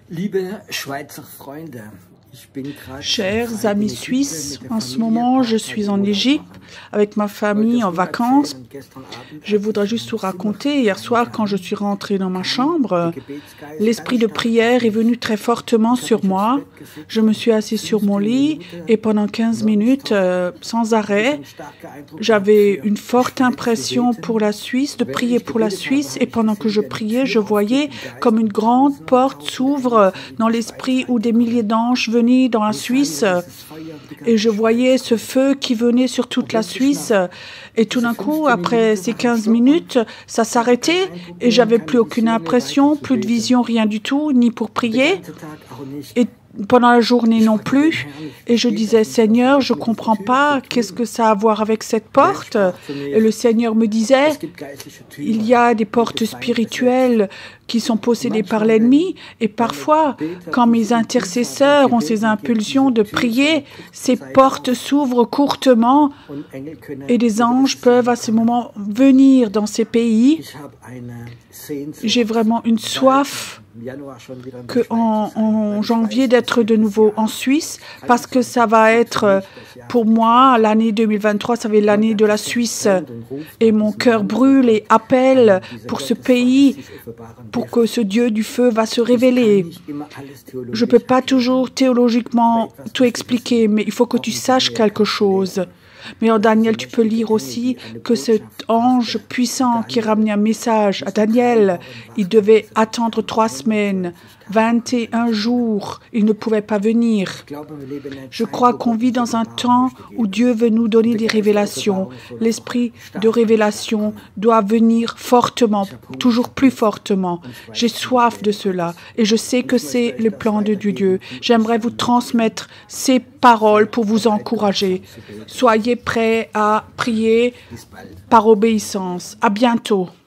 Liebe Schweizer Freunde, Chers amis suisses, en ce moment, je suis en Égypte avec ma famille en vacances. Je voudrais juste vous raconter, hier soir, quand je suis rentrée dans ma chambre, l'esprit de prière est venu très fortement sur moi. Je me suis assise sur mon lit et pendant 15 minutes, sans arrêt, j'avais une forte impression pour la Suisse, de prier pour la Suisse. Et pendant que je priais, je voyais comme une grande porte s'ouvre dans l'esprit où des milliers d'anges venaient dans la Suisse et je voyais ce feu qui venait sur toute la Suisse et tout d'un coup, après ces 15 minutes, ça s'arrêtait et j'avais plus aucune impression, plus de vision, rien du tout, ni pour prier et pendant la journée non plus. Et je disais, Seigneur, je ne comprends pas, qu'est-ce que ça a à voir avec cette porte? Et le Seigneur me disait, il y a des portes spirituelles qui sont possédées par l'ennemi. Et parfois, quand mes intercesseurs ont ces impulsions de prier, ces portes s'ouvrent courtement et des anges peuvent à ce moment venir dans ces pays. J'ai vraiment une soif en janvier d'être de nouveau en Suisse parce que ça va être pour moi l'année 2023, ça va être l'année de la Suisse et mon cœur brûle et appelle pour ce pays pour que ce Dieu du feu va se révéler. Je ne peux pas toujours théologiquement tout expliquer, mais il faut que tu saches quelque chose. Mais en Daniel, tu peux lire aussi que cet ange puissant qui ramenait un message à Daniel, il devait attendre 3 semaines, 21 jours, il ne pouvait pas venir. Je crois qu'on vit dans un temps où Dieu veut nous donner des révélations. L'esprit de révélation doit venir fortement, toujours plus fortement. J'ai soif de cela et je sais que c'est le plan de Dieu. J'aimerais vous transmettre ces paroles pour vous encourager. Soyez prêts à prier par obéissance. À bientôt.